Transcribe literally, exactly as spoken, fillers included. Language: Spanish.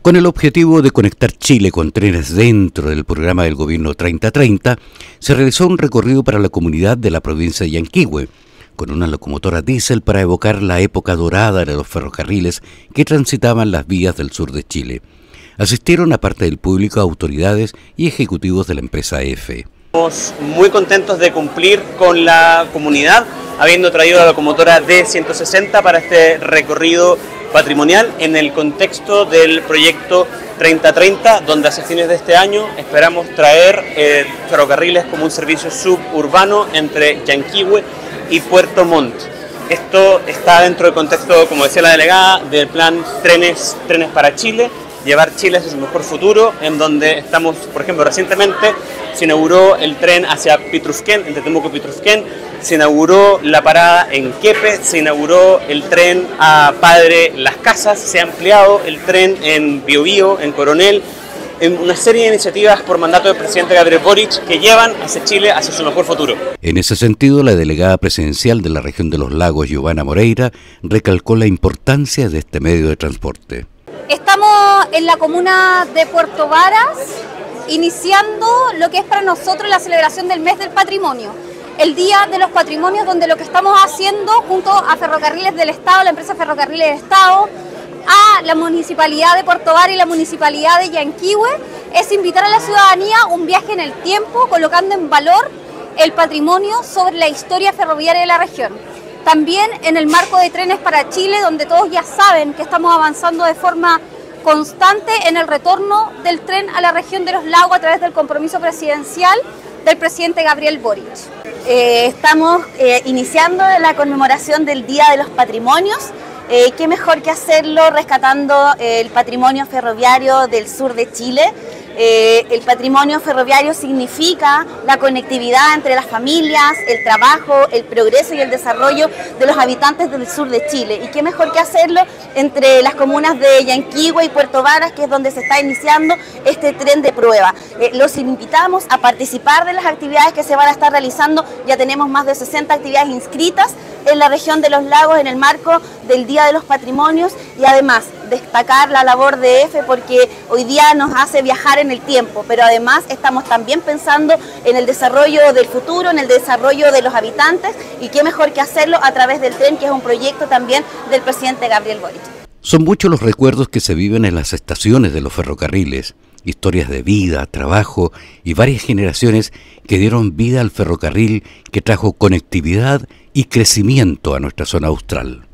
Con el objetivo de conectar Chile con trenes dentro del programa del gobierno treinta treinta, se realizó un recorrido para la comunidad de la provincia de Yanquihue, con una locomotora diésel para evocar la época dorada de los ferrocarriles que transitaban las vías del sur de Chile. Asistieron, aparte del público, autoridades y ejecutivos de la empresa EFE. Estamos muy contentos de cumplir con la comunidad, habiendo traído la locomotora D ciento sesenta para este recorrido patrimonial en el contexto del proyecto treinta treinta, donde hacia fines de este año esperamos traer eh, ferrocarriles como un servicio suburbano entre Yanquihue y Puerto Montt. Esto está dentro del contexto, como decía la delegada, del plan Trenes, Trenes para Chile, llevar Chile hacia su mejor futuro, en donde estamos, por ejemplo, recientemente se inauguró el tren hacia Pitrufquén, entre Temuco y Pitrufquén, se inauguró la parada en Quepe, se inauguró el tren a Padre Las Casas, se ha ampliado el tren en Biobío, en Coronel, en una serie de iniciativas por mandato del presidente Gabriel Boric que llevan hacia Chile hacia su mejor futuro. En ese sentido, la delegada presidencial de la región de los lagos, Giovanna Moreira, recalcó la importancia de este medio de transporte. Estamos en la comuna de Puerto Varas, iniciando lo que es para nosotros la celebración del mes del patrimonio, el Día de los Patrimonios, donde lo que estamos haciendo junto a Ferrocarriles del Estado, la empresa Ferrocarriles del Estado, a la Municipalidad de Puerto Varas y la Municipalidad de Yanquihue, es invitar a la ciudadanía a un viaje en el tiempo, colocando en valor el patrimonio sobre la historia ferroviaria de la región. También en el marco de Trenes para Chile, donde todos ya saben que estamos avanzando de forma constante en el retorno del tren a la región de los lagos a través del compromiso presidencial del presidente Gabriel Boric. Eh, estamos eh, iniciando la conmemoración del Día de los Patrimonios. Eh, qué mejor que hacerlo rescatando eh, el patrimonio ferroviario del sur de Chile. Eh, el patrimonio ferroviario significa la conectividad entre las familias, el trabajo, el progreso y el desarrollo de los habitantes del sur de Chile. Y qué mejor que hacerlo entre las comunas de Yanquihue y Puerto Varas, que es donde se está iniciando este tren de prueba. Eh, los invitamos a participar de las actividades que se van a estar realizando. Ya tenemos más de sesenta actividades inscritas en la región de los lagos en el marco del Día de los Patrimonios, y además destacar la labor de EFE porque hoy día nos hace viajar en el tiempo, pero además estamos también pensando en el desarrollo del futuro, en el desarrollo de los habitantes, y qué mejor que hacerlo a través del tren, que es un proyecto también del presidente Gabriel Boric. Son muchos los recuerdos que se viven en las estaciones de los ferrocarriles, historias de vida, trabajo y varias generaciones que dieron vida al ferrocarril que trajo conectividad y crecimiento a nuestra zona austral.